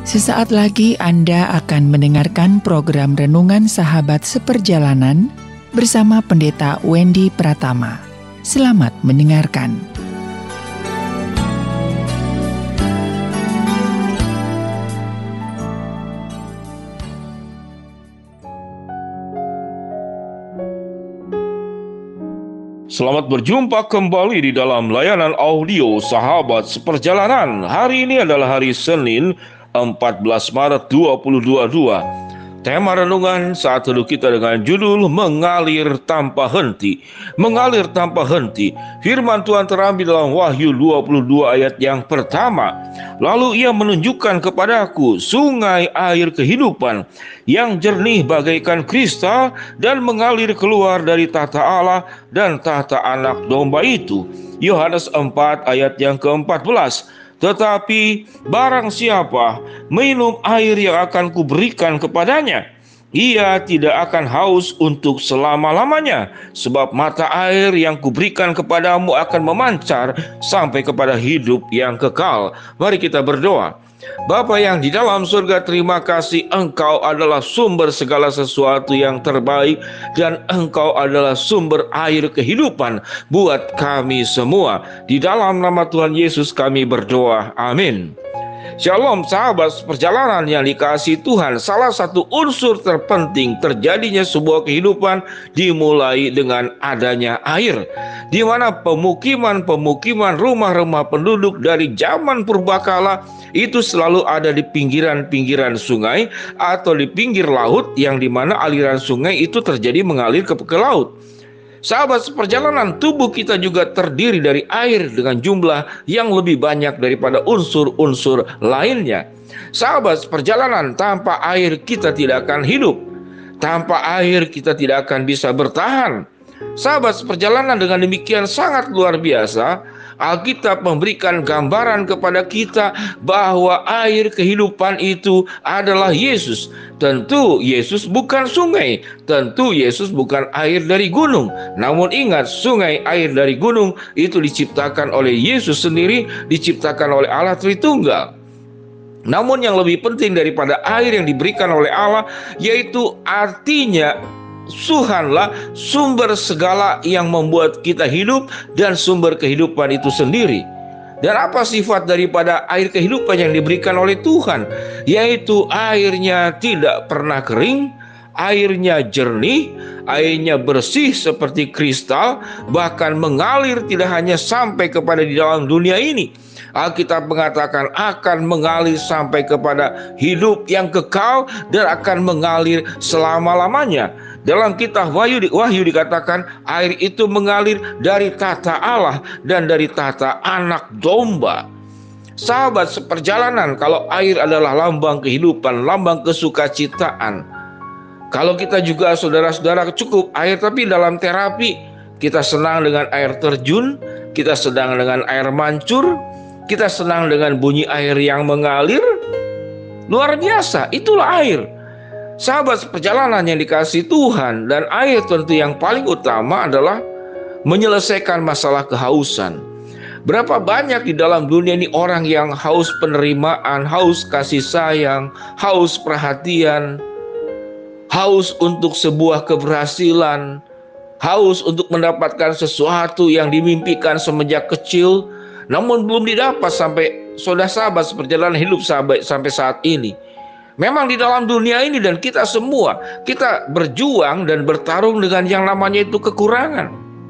Sesaat lagi Anda akan mendengarkan program Renungan Sahabat Seperjalanan bersama Pendeta Wendy Pratama. Selamat mendengarkan. Selamat berjumpa kembali di dalam layanan audio Sahabat Seperjalanan. Hari ini adalah hari Senin, 14 Maret 2022. Tema renungan saat teduh kita dengan judul Mengalir Tanpa Henti. Mengalir tanpa henti. Firman Tuhan terambil dalam Wahyu 22 ayat yang pertama. Lalu ia menunjukkan kepadaku sungai air kehidupan yang jernih bagaikan kristal dan mengalir keluar dari tahta Allah dan tahta anak domba itu. Yohanes 4 ayat yang ke-14. Tetapi barang siapa minum air yang akan kuberikan kepadanya, ia tidak akan haus untuk selama-lamanya, sebab mata air yang kuberikan kepadamu akan memancar sampai kepada hidup yang kekal. Mari kita berdoa. Bapa yang di dalam surga, terima kasih Engkau adalah sumber segala sesuatu yang terbaik dan Engkau adalah sumber air kehidupan buat kami semua. Di dalam nama Tuhan Yesus kami berdoa. Amin. Shalom sahabat perjalanan yang dikasihi Tuhan. Salah satu unsur terpenting terjadinya sebuah kehidupan dimulai dengan adanya air, di mana pemukiman rumah-rumah penduduk dari zaman purbakala itu selalu ada di pinggiran-pinggiran sungai atau di pinggir laut, yang dimana aliran sungai itu terjadi mengalir ke laut. Sahabat seperjalanan, tubuh kita juga terdiri dari air dengan jumlah yang lebih banyak daripada unsur-unsur lainnya. Sahabat seperjalanan, tanpa air kita tidak akan hidup. Tanpa air kita tidak akan bisa bertahan. Sahabat seperjalanan, dengan demikian sangat luar biasa, Alkitab memberikan gambaran kepada kita bahwa air kehidupan itu adalah Yesus. Tentu Yesus bukan sungai, tentu Yesus bukan air dari gunung. Namun ingat, sungai air dari gunung itu diciptakan oleh Yesus sendiri, diciptakan oleh Allah Tritunggal. Namun yang lebih penting daripada air yang diberikan oleh Allah, yaitu artinya Tuhanlah sumber segala yang membuat kita hidup dan sumber kehidupan itu sendiri. Dan apa sifat daripada air kehidupan yang diberikan oleh Tuhan? Yaitu airnya tidak pernah kering, airnya jernih, airnya bersih seperti kristal, bahkan mengalir tidak hanya sampai kepada di dalam dunia ini. Alkitab mengatakan akan mengalir sampai kepada hidup yang kekal dan akan mengalir selama-lamanya. Dalam kitab Wahyu dikatakan air itu mengalir dari tahta Allah dan dari tahta anak domba. Sahabat seperjalanan, kalau air adalah lambang kehidupan, lambang kesukacitaan. Kalau kita juga saudara-saudara cukup air, tapi dalam terapi kita senang dengan air terjun, kita senang dengan air mancur, kita senang dengan bunyi air yang mengalir. Luar biasa, itulah air. Sahabat perjalanan yang dikasihi Tuhan, dan air tentu yang paling utama adalah menyelesaikan masalah kehausan. Berapa banyak di dalam dunia ini orang yang haus penerimaan, haus kasih sayang, haus perhatian, haus untuk sebuah keberhasilan, haus untuk mendapatkan sesuatu yang dimimpikan semenjak kecil, namun belum didapat sampai sahabat seperjalanan hidup sampai saat ini. Memang di dalam dunia ini dan kita semua, kita berjuang dan bertarung dengan yang namanya itu kekurangan.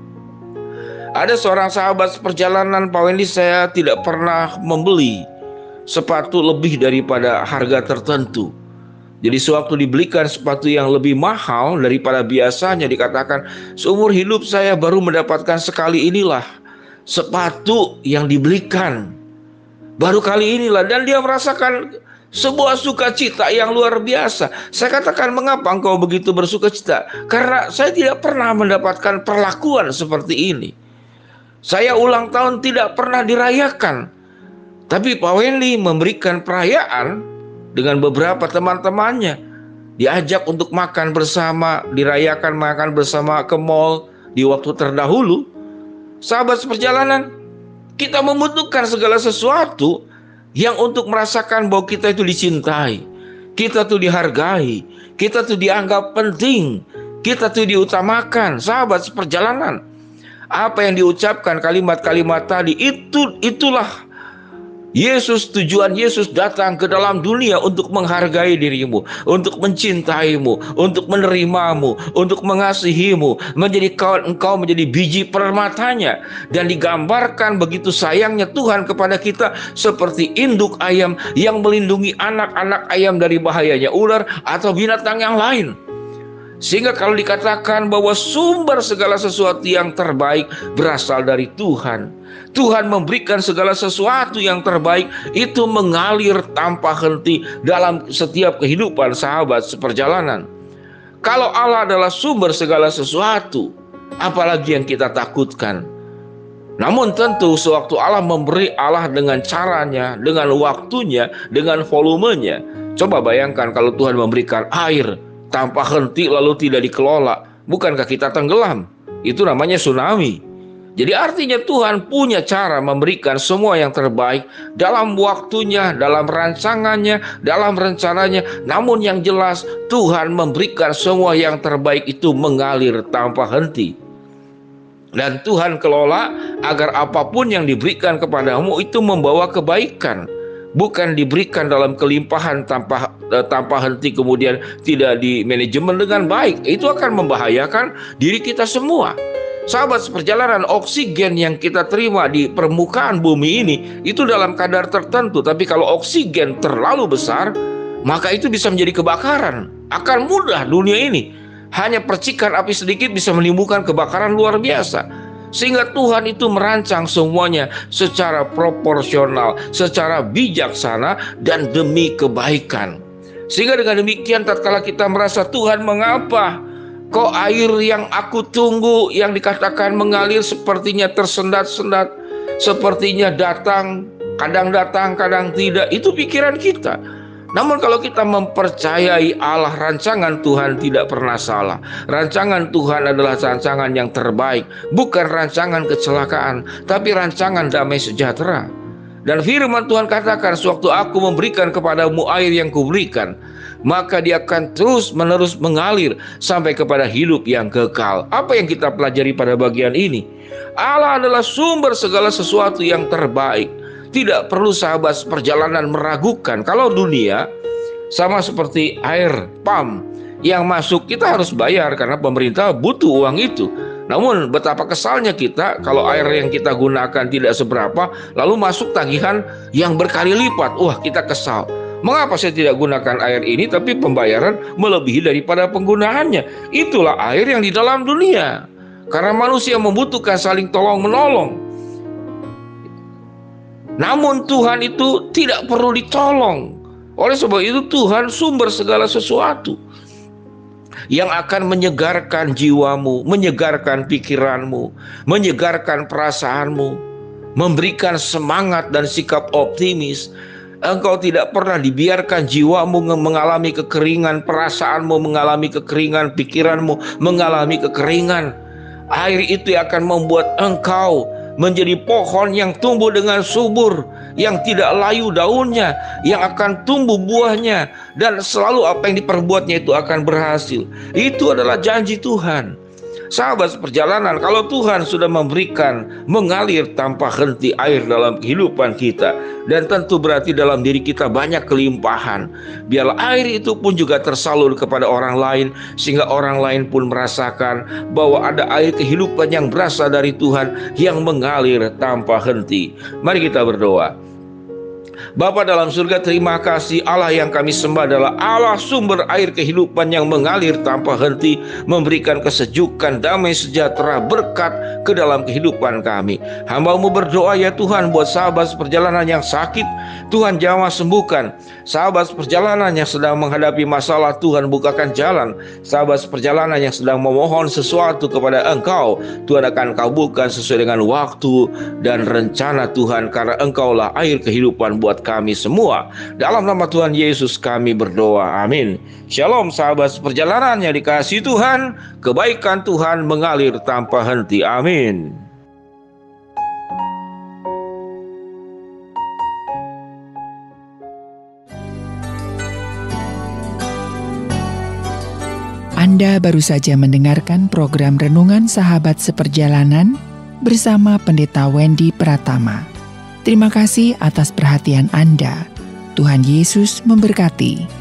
Ada seorang sahabat seperjalanan, Pak Wendy, saya tidak pernah membeli sepatu lebih daripada harga tertentu. Jadi sewaktu dibelikan sepatu yang lebih mahal daripada biasanya, dikatakan seumur hidup saya baru mendapatkan sekali inilah sepatu yang dibelikan. Baru kali inilah, dan dia merasakan sebuah sukacita yang luar biasa. Saya katakan, mengapa engkau begitu bersukacita? Karena saya tidak pernah mendapatkan perlakuan seperti ini. Saya ulang tahun tidak pernah dirayakan, tapi Pak Wendy memberikan perayaan dengan beberapa teman-temannya. Diajak untuk makan bersama, dirayakan makan bersama ke mall di waktu terdahulu. Sahabat seperjalanan, kita membutuhkan segala sesuatu yang untuk merasakan bahwa kita itu dicintai, kita tuh dihargai, kita tuh dianggap penting, kita tuh diutamakan. Sahabat seperjalanan, apa yang diucapkan kalimat-kalimat tadi, itulah Yesus. Tujuan Yesus datang ke dalam dunia untuk menghargai dirimu, untuk mencintaimu, untuk menerimamu, untuk mengasihimu, engkau menjadi biji permatanya. Dan digambarkan begitu sayangnya Tuhan kepada kita, seperti induk ayam yang melindungi anak-anak ayam dari bahayanya ular atau binatang yang lain. Sehingga kalau dikatakan bahwa sumber segala sesuatu yang terbaik berasal dari Tuhan, Tuhan memberikan segala sesuatu yang terbaik itu mengalir tanpa henti dalam setiap kehidupan sahabat seperjalanan. Kalau Allah adalah sumber segala sesuatu, apalagi yang kita takutkan? Namun tentu sewaktu Allah memberi, Allah dengan caranya, dengan waktunya, dengan volumenya. Coba bayangkan kalau Tuhan memberikan air tanpa henti lalu tidak dikelola, bukankah kita tenggelam? Itu namanya tsunami. Jadi artinya Tuhan punya cara memberikan semua yang terbaik dalam waktunya, dalam rancangannya, dalam rencananya. Namun yang jelas Tuhan memberikan semua yang terbaik itu mengalir tanpa henti. Dan Tuhan kelola agar apapun yang diberikan kepadamu itu membawa kebaikan. Bukan diberikan dalam kelimpahan tanpa henti kemudian tidak dimanajemen dengan baik. Itu akan membahayakan diri kita semua. Sahabat seperjalanan, oksigen yang kita terima di permukaan bumi ini itu dalam kadar tertentu. Tapi kalau oksigen terlalu besar, maka itu bisa menjadi kebakaran. Akan mudah dunia ini. Hanya percikan api sedikit bisa menimbulkan kebakaran luar biasa. Sehingga Tuhan itu merancang semuanya secara proporsional, secara bijaksana, dan demi kebaikan. Sehingga dengan demikian tatkala kita merasa, Tuhan mengapa kok air yang aku tunggu yang dikatakan mengalir sepertinya tersendat-sendat, sepertinya kadang tidak. Itu pikiran kita. Namun kalau kita mempercayai Allah, rancangan Tuhan tidak pernah salah. Rancangan Tuhan adalah rancangan yang terbaik, bukan rancangan kecelakaan, tapi rancangan damai sejahtera. Dan firman Tuhan katakan, sewaktu aku memberikan kepadamu air yang kuberikan, maka dia akan terus-menerus mengalir sampai kepada hidup yang kekal. Apa yang kita pelajari pada bagian ini? Allah adalah sumber segala sesuatu yang terbaik. Tidak perlu sahabat perjalanan meragukan. Kalau dunia sama seperti air pump yang masuk, kita harus bayar karena pemerintah butuh uang itu. Namun betapa kesalnya kita kalau air yang kita gunakan tidak seberapa, lalu masuk tagihan yang berkali lipat. Wah, kita kesal. Mengapa saya tidak gunakan air ini tapi pembayaran melebihi daripada penggunaannya? Itulah air yang di dalam dunia. Karena manusia membutuhkan saling tolong-menolong. Namun Tuhan itu tidak perlu ditolong. Oleh sebab itu Tuhan sumber segala sesuatu yang akan menyegarkan jiwamu, menyegarkan pikiranmu, menyegarkan perasaanmu, memberikan semangat dan sikap optimis. Engkau tidak pernah dibiarkan jiwamu mengalami kekeringan, perasaanmu mengalami kekeringan, pikiranmu mengalami kekeringan. Air itu akan membuat engkau menjadi pohon yang tumbuh dengan subur, yang tidak layu daunnya, yang akan tumbuh buahnya, dan selalu apa yang diperbuatnya itu akan berhasil. Itu adalah janji Tuhan. Sahabat seperjalanan, kalau Tuhan sudah memberikan mengalir tanpa henti air dalam kehidupan kita, dan tentu berarti dalam diri kita banyak kelimpahan. Biarlah air itu pun juga tersalur kepada orang lain, sehingga orang lain pun merasakan bahwa ada air kehidupan yang berasal dari Tuhan yang mengalir tanpa henti. Mari kita berdoa. Bapa dalam surga, terima kasih. Allah yang kami sembah adalah Allah sumber air kehidupan yang mengalir tanpa henti, memberikan kesejukan, damai sejahtera, berkat ke dalam kehidupan kami. Hamba-Mu berdoa ya Tuhan, buat sahabat perjalanan yang sakit, Tuhan jamah sembuhkan. Sahabat perjalanan yang sedang menghadapi masalah, Tuhan bukakan jalan. Sahabat perjalanan yang sedang memohon sesuatu kepada Engkau, Tuhan akan kabulkan sesuai dengan waktu dan rencana Tuhan, karena Engkaulah air kehidupan buat kami semua. Dalam nama Tuhan Yesus kami berdoa, amin. Shalom sahabat perjalanan yang dikasihi Tuhan, kebaikan Tuhan mengalir tanpa henti, amin. Anda baru saja mendengarkan program Renungan Sahabat Seperjalanan bersama Pendeta Wendy Pratama. Terima kasih atas perhatian Anda. Tuhan Yesus memberkati.